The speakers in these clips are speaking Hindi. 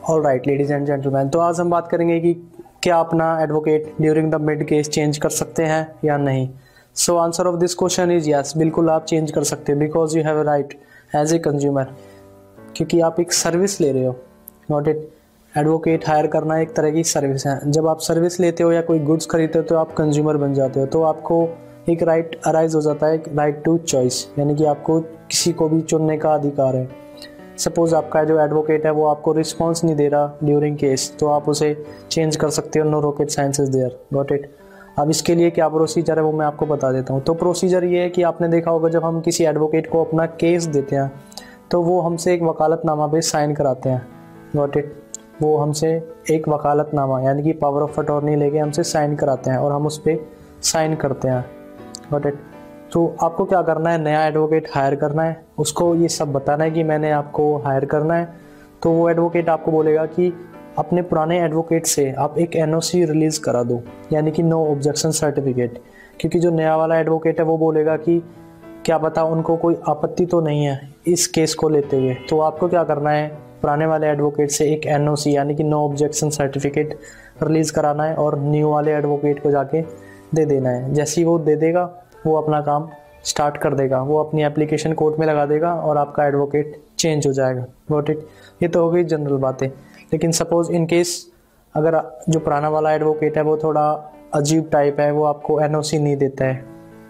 All right ladies and gentleman, तो आज हम बात करेंगे कि क्या अपना advocate during the mid case change कर सकते हैं या नहीं। So answer of this question is yes, बिल्कुल आप चेंज कर सकते हो because you have a right as a consumer, क्योंकि आप एक सर्विस ले रहे हो। नॉट इट, एडवोकेट हायर करना एक तरह की सर्विस है। जब आप सर्विस लेते हो या कोई गुड्स खरीदते हो तो आप कंज्यूमर बन जाते हो, तो आपको एक राइट अराइज हो जाता है, एक राइट टू चॉइस, यानी कि आपको किसी को भी चुनने का अधिकार है। सपोज आपका जो एडवोकेट है वो आपको रिस्पॉन्स नहीं दे रहा ड्यूरिंग केस, तो आप उसे चेंज कर सकते हो। No rocket science is there, got it. अब इसके लिए क्या प्रोसीजर है वो मैं आपको बता देता हूँ। तो प्रोसीजर ये है कि आपने देखा होगा जब हम किसी एडवोकेट को अपना केस देते हैं तो वो हमसे एक वकालतनामा पे साइन कराते हैं, गॉट इट। वो हमसे एक वकालतनामा यानी कि पावर ऑफ अटॉर्नी लेके हमसे साइन कराते हैं और हम उस पर साइन करते हैं, गॉट इट। तो आपको क्या करना है, नया एडवोकेट हायर करना है, उसको ये सब बताना है कि मैंने आपको हायर करना है। तो वो एडवोकेट आपको बोलेगा कि अपने पुराने एडवोकेट से आप एक एनओसी रिलीज करा दो, यानी कि नो ऑब्जेक्शन सर्टिफिकेट, क्योंकि जो नया वाला एडवोकेट है वो बोलेगा कि क्या पता उनको कोई आपत्ति तो नहीं है इस केस को लेते हुए। तो आपको क्या करना है, पुराने वाले एडवोकेट से एक एनओसी यानी कि नो ऑब्जेक्शन सर्टिफिकेट रिलीज कराना है और न्यू वाले एडवोकेट को जाके दे देना है। जैसे ही वो दे देगा वो अपना काम स्टार्ट कर देगा, वो अपनी एप्लीकेशन कोर्ट में लगा देगा और आपका एडवोकेट चेंज हो जाएगा, गॉट इट। ये तो हो गई जनरल बातें। लेकिन सपोज इन केस अगर जो पुराना वाला एडवोकेट है वो थोड़ा अजीब टाइप है, वो आपको एनओसी नहीं देता है,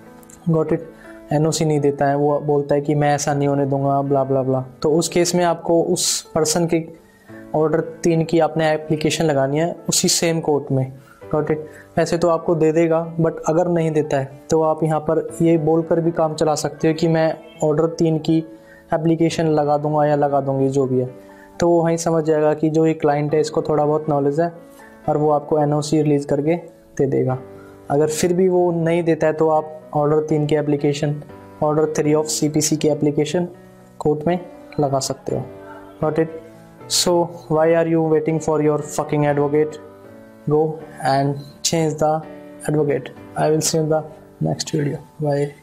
गॉट इट, एनओसी नहीं देता है, वो बोलता है कि मैं ऐसा नहीं होने दूंगा, ब्ला ब्ला ब्ला। तो उस केस में आपको उस पर्सन के ऑर्डर 3 की आपने एप्लीकेशन लगानी है उसी सेम कोर्ट में, गॉट इट। वैसे तो आपको दे देगा, बट अगर नहीं देता है तो आप यहाँ पर ये बोलकर भी काम चला सकते हो कि मैं ऑर्डर 3 की एप्लीकेशन लगा दूंगा या लगा दूंगी, जो भी है। तो वो वहीं समझ जाएगा कि जो ये क्लाइंट है इसको थोड़ा बहुत नॉलेज है और वो आपको एनओसी रिलीज़ करके दे देगा। अगर फिर भी वो नहीं देता है तो आप ऑर्डर 3 की एप्लीकेशन, ऑर्डर 3 ऑफ सीपीसी की एप्लीकेशन कोर्ट में लगा सकते हो, got it. So why are you waiting for your fucking advocate? Go and change the advocate. I will see you in the next video. Bye.